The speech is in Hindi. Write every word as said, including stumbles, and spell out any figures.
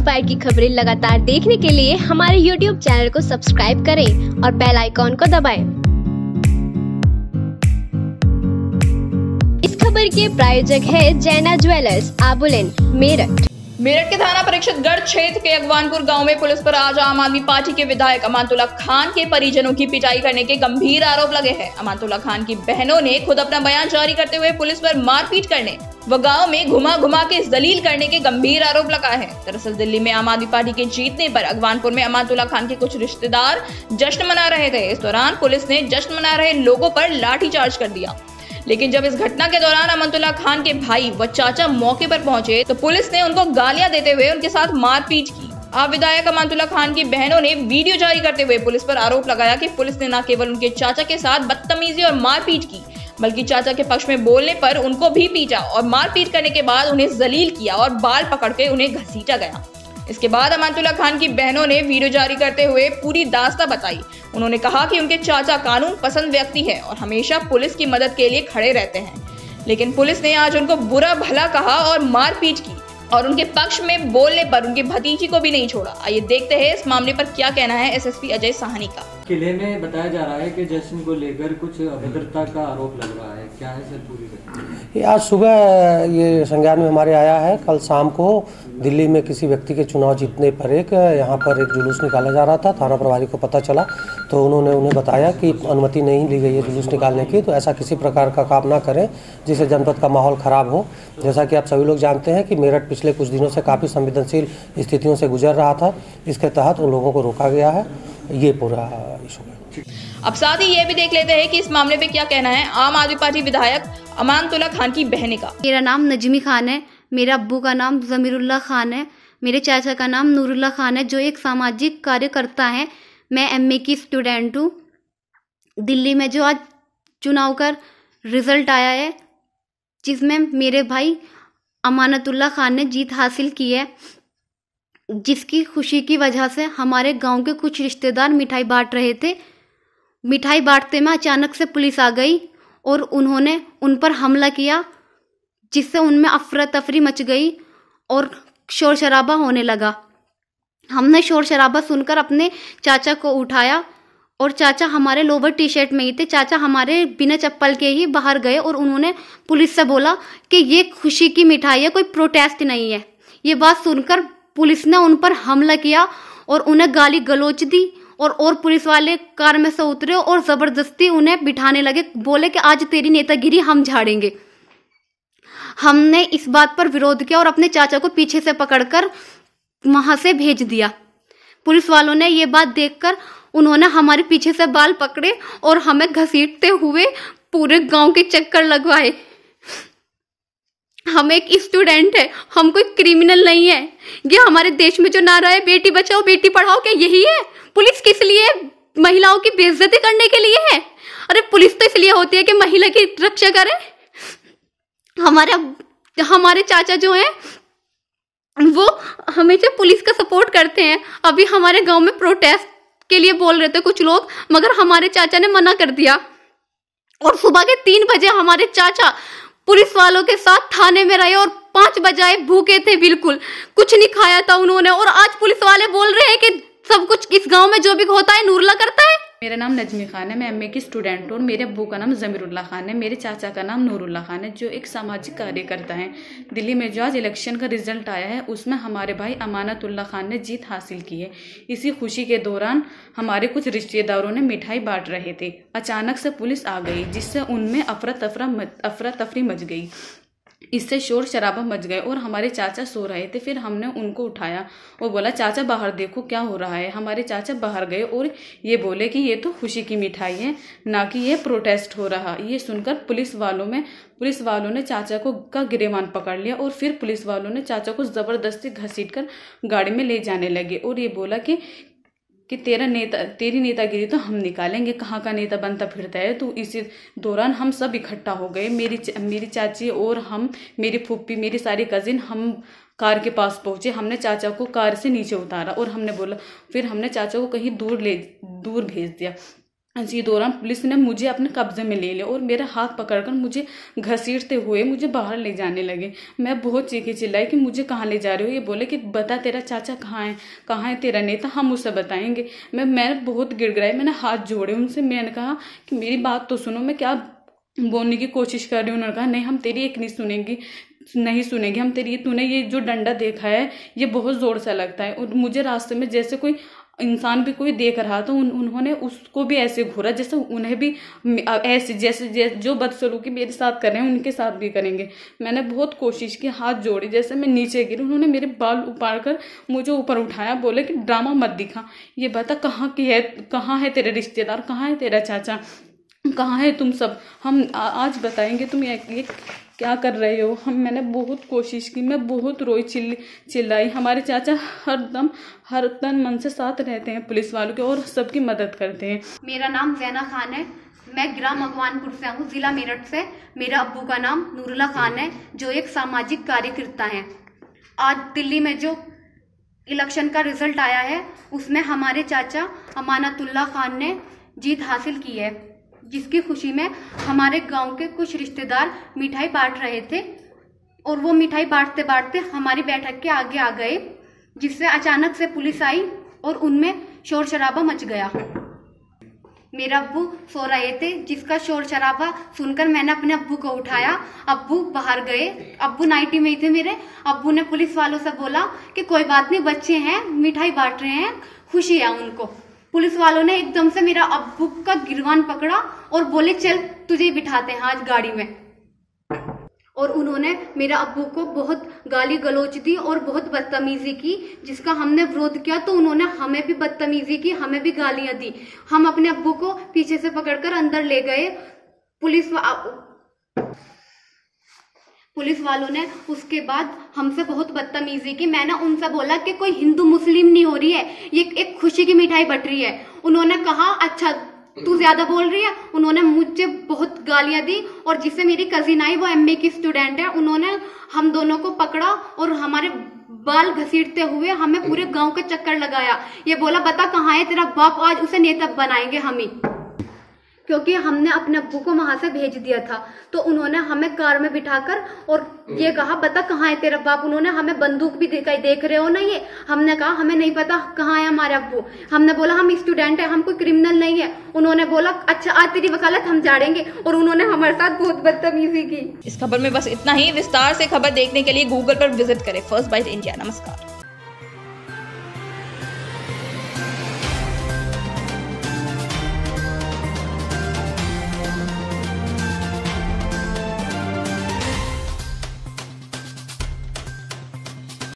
इंस्पायर की खबरें लगातार देखने के लिए हमारे यूट्यूब चैनल को सब्सक्राइब करें और बेल आइकॉन को दबाएं। इस खबर के प्रायोजक है जैना ज्वेलर्स, आबुलेन, मेरठ। मेरठ के थाना परीक्षित गढ़ क्षेत्र के अगवानपुर गांव में पुलिस पर आज आम आदमी पार्टी के विधायक अमानतुल्लाह खान के परिजनों की पिटाई करने के गंभीर आरोप लगे हैं। अमानतुल्लाह खान की बहनों ने खुद अपना बयान जारी करते हुए पुलिस पर मारपीट करने व गांव में घुमा घुमा के जलील करने के गंभीर आरोप लगाए हैं। दरअसल दिल्ली में आम आदमी पार्टी के जीतने पर अगवानपुर में अमानतुल्लाह खान के कुछ रिश्तेदार जश्न मना रहे थे। इस दौरान पुलिस ने जश्न मना रहे लोगों पर लाठीचार्ज कर दिया, लेकिन जब इस घटना के दौरान अमानतुल्लाह खान के भाई व चाचा मौके पर पहुंचे तो पुलिस ने उनको गालियां देते हुए उनके साथ मारपीट की। आप विधायक अमानतुल्लाह खान की बहनों ने वीडियो जारी करते हुए पुलिस पर आरोप लगाया कि पुलिस ने न केवल उनके चाचा के साथ बदतमीजी और मारपीट की, बल्कि चाचा के पक्ष में बोलने पर उनको भी पीटा और मारपीट करने के बाद उन्हें जलील किया और बाल पकड़ के उन्हें घसीटा गया। इसके बाद अमानतुल्लाह खान की बहनों ने वीडियो जारी करते हुए पूरी दास्तां बताई। उन्होंने कहा कि उनके चाचा कानून पसंद व्यक्ति है और हमेशा पुलिस की मदद के लिए खड़े रहते हैं, लेकिन पुलिस ने आज उनको बुरा भला कहा और मारपीट की और उनके पक्ष में बोलने पर उनकी भतीजी को भी नहीं छोड़ा। आइए देखते हैं इस मामले पर क्या कहना है एसएसपी अजय साहनी का। किले में बताया जा रहा है कि जश्न को लेकर कुछ अभद्रता का आरोप लग रहा है, क्या है सर पूरी घटना? ये आज सुबह ये संज्ञान में हमारे आया है। कल शाम को दिल्ली में किसी व्यक्ति के चुनाव जीतने पर एक यहाँ पर एक जुलूस निकाला जा रहा था। थाना प्रभारी को पता चला तो उन्होंने उन्हें बताया कि अनुमति नहीं ली गई है जुलूस निकालने की, तो ऐसा किसी प्रकार का काम ना करें जिससे जनपद का माहौल ख़राब हो। जैसा कि आप सभी लोग जानते हैं कि मेरठ पिछले कुछ दिनों से काफ़ी संवेदनशील स्थितियों से गुजर रहा था, इसके तहत उन लोगों को रोका गया है। ये पूरा इशू है। अब साथ ही ये भी देख लेते हैं कि इस मामले पे क्या कहना है आम आदमी पार्टी विधायक अमानतुल्लाह खान की बहन का। मेरा नाम नजमी खान है, मेरे अब्बू का नाम जमीरुल्लाह खान है, मेरे चाचा का नाम नूरुल्लाह खान है जो एक सामाजिक कार्यकर्ता है। मैं एमए की स्टूडेंट हूँ। दिल्ली में जो आज चुनाव का रिजल्ट आया है जिसमें मेरे भाई अमानतुल्लाह खान ने जीत हासिल की है, जिसकी खुशी की वजह से हमारे गांव के कुछ रिश्तेदार मिठाई बांट रहे थे। मिठाई बांटते में अचानक से पुलिस आ गई और उन्होंने उन पर हमला किया, जिससे उनमें अफरा तफरी मच गई और शोर शराबा होने लगा। हमने शोर शराबा सुनकर अपने चाचा को उठाया और चाचा हमारे लोवर टी शर्ट में ही थे। चाचा हमारे बिना चप्पल के ही बाहर गए और उन्होंने पुलिस से बोला कि ये खुशी की मिठाई है, कोई प्रोटेस्ट नहीं है। ये बात सुनकर पुलिस ने उन पर हमला किया और उन्हें गाली गलौच दी और और पुलिस वाले कार में से उतरे और जबरदस्ती उन्हें बिठाने लगे। बोले कि आज तेरी नेतागिरी हम झाड़ेंगे। हमने इस बात पर विरोध किया और अपने चाचा को पीछे से पकड़कर वहां से भेज दिया। पुलिस वालों ने ये बात देखकर उन्होंने हमारे पीछे से बाल पकड़े और हमें घसीटते हुए पूरे गांव के चक्कर लगवाए। हम एक स्टूडेंट है, हम कोई क्रिमिनल नहीं है। ये हमारे देश में जो नारा है बेटी बचाओ बेटी पढ़ाओ, क्या यही है? पुलिस किस लिए? महिलाओं की बेइज्जती करने के लिए है? अरे पुलिस तो इसलिए होती है कि महिला की रक्षा करे। हमारे हमारे चाचा जो हैं वो हमेशा पुलिस का सपोर्ट करते हैं। अभी हमारे गांव में प्रोटेस्ट के लिए बोल रहे थे कुछ लोग, मगर हमारे चाचा ने मना कर दिया और सुबह के तीन बजे हमारे चाचा पुलिस वालों के साथ थाने में रहे और पांच बजाए भूखे थे, बिल्कुल कुछ नहीं खाया था उन्होंने। और आज पुलिस वाले बोल रहे हैं कि सब कुछ इस गांव में जो भी होता है नूरुल्लाह करता है। मेरा नाम नजमी खान है, मैं एमए की स्टूडेंट हूँ। मेरे अब्बू का नाम जमीरुल्लाह खान है, मेरे चाचा का नाम नूरुल्लाह खान है जो एक सामाजिक कार्यकर्ता हैं। दिल्ली में जो आज इलेक्शन का रिजल्ट आया है उसमें हमारे भाई अमानतुल्लाह खान ने जीत हासिल की है। इसी खुशी के दौरान हमारे कुछ रिश्तेदारों ने मिठाई बांट रहे थे। अचानक से पुलिस आ गई जिससे उनमें अफरा तफरा अफरा तफरी मच गई। इससे शोर शराबा मच गए और हमारे चाचा सो रहे थे। फिर हमने उनको उठाया और बोला चाचा बाहर देखो क्या हो रहा है। हमारे चाचा बाहर गए और ये बोले कि ये तो खुशी की मिठाई है, ना कि ये प्रोटेस्ट हो रहा। ये सुनकर पुलिस वालों में पुलिस वालों ने चाचा को का गिरेबान पकड़ लिया और फिर पुलिस वालों ने चाचा को जबरदस्ती घसीटकर गाड़ी में ले जाने लगे और ये बोला कि कि तेरा नेता तेरी नेतागिरी तो हम निकालेंगे, कहाँ का नेता बनता फिरता है। तो इसी दौरान हम सब इकट्ठा हो गए, मेरी मेरी चाची और हम, मेरी फूफी, मेरी सारी कजिन, हम कार के पास पहुंचे। हमने चाचा को कार से नीचे उतारा और हमने बोला, फिर हमने चाचा को कहीं दूर ले दूर भेज दिया। इसी दौरान पुलिस ने मुझे अपने कब्जे में ले लिया और मेरा हाथ पकड़कर मुझे घसीटते हुए मुझे बाहर ले जाने लगे। मैं बहुत चीखी चिल्लाई कि मुझे कहाँ ले जा रहे हो। ये बोले कि बता तेरा चाचा कहाँ है, कहाँ है तेरा नेता, हम उसे बताएंगे। मैं मैं बहुत गिड़गिड़ाई, मैंने हाथ जोड़े उनसे। मैंने कहा कि मेरी बात तो सुनो, मैं क्या बोलने की कोशिश कर रही हूँ। उन्होंने कहा नहीं, हम तेरी एक नहीं सुनेंगी नहीं सुनेंगे हम तेरी, तूने ये जो डंडा देखा है ये बहुत ज़ोर से लगता है। और मुझे रास्ते में जैसे कोई इंसान भी कोई देख रहा तो उन, उन्होंने उसको भी ऐसे घूरा जैसे उन्हें भी ऐसे जैसे, जैसे जो बदसलूकी मेरे साथ कर रहे हैं उनके साथ भी करेंगे। मैंने बहुत कोशिश की, हाथ जोड़ी, जैसे मैं नीचे गिरी उन्होंने मेरे बाल उपाड़ कर मुझे ऊपर उठाया। बोले कि ड्रामा मत दिखा, ये बता कहाँ की है, कहाँ है तेरे रिश्तेदार, कहाँ है तेरा चाचा, कहाँ है तुम सब, हम आज बताएंगे तुम ये, ये क्या कर रहे हो। हम मैंने बहुत कोशिश की, मैं बहुत रोई, चिल्ली चिल्लाई। हमारे चाचा हर दम हर तन मन से साथ रहते हैं पुलिस वालों के और सबकी मदद करते हैं। मेरा नाम जैना खान है, मैं ग्राम अगवानपुर से हूँ, जिला मेरठ से। मेरा अब्बू का नाम नूरुल्लाह खान है जो एक सामाजिक कार्यकर्ता है। आज दिल्ली में जो इलेक्शन का रिजल्ट आया है उसमें हमारे चाचा अमानतुल्लाह खान ने जीत हासिल की है, जिसकी खुशी में हमारे गांव के कुछ रिश्तेदार मिठाई बांट रहे थे और वो मिठाई बांटते बांटते हमारी बैठक के आगे आ गए, जिससे अचानक से पुलिस आई और उनमें शोर शराबा मच गया। मेरा अब्बू सो रहे थे, जिसका शोर शराबा सुनकर मैंने अपने अब्बू को उठाया। अब्बू बाहर गए, अब्बू नाइटी में ही थे मेरे। अब्बू ने पुलिस वालों से बोला कि कोई बात नहीं, बच्चे हैं, मिठाई बांट रहे हैं, खुशी है उनको। पुलिस वालों ने एकदम से मेरा अब्बू का गिरवान पकड़ा और बोले चल तुझे बिठाते हैं आज गाड़ी में। और उन्होंने मेरा अब्बू को बहुत गाली गलौच दी और बहुत बदतमीजी की, जिसका हमने विरोध किया तो उन्होंने हमें भी बदतमीजी की, हमें भी गालियां दी। हम अपने अब्बू को पीछे से पकड़कर अंदर ले गए। पुलिस पुलिस वालों ने उसके बाद हमसे बहुत बदतमीजी की। मैंने उनसे बोला कि कोई हिंदू मुस्लिम नहीं हो रही है, ये एक खुशी की मिठाई बट रही है। उन्होंने कहा अच्छा तू ज्यादा बोल रही है। उन्होंने मुझे बहुत गालियां दी और जिससे मेरी कजिन आई, वो एमए की स्टूडेंट है, उन्होंने हम दोनों को पकड़ा और हमारे बाल घसीटते हुए हमें पूरे गांव का चक्कर लगाया। ये बोला बता कहाँ है तेरा बाप, आज उसे नेता बनाएंगे हम ही, क्योंकि हमने अपने अब्बू को वहां से भेज दिया था। तो उन्होंने हमें कार में बिठाकर और ये कहा बता कहाँ है तेरा बाप। उन्होंने हमें बंदूक भी दिखाई, देख रहे हो ना ये। हमने कहा हमें नहीं पता कहाँ है हमारे अब्बू। हमने बोला हम स्टूडेंट है, हम कोई क्रिमिनल नहीं है। उन्होंने बोला अच्छा आज तेरी वकालत हम झाड़ेंगे, और उन्होंने हमारे साथ बहुत बदतमीजी की। इस खबर में बस इतना ही। विस्तार से खबर देखने के लिए गूगल पर विजिट करें फर्स्ट बाइट इंडिया। नमस्कार।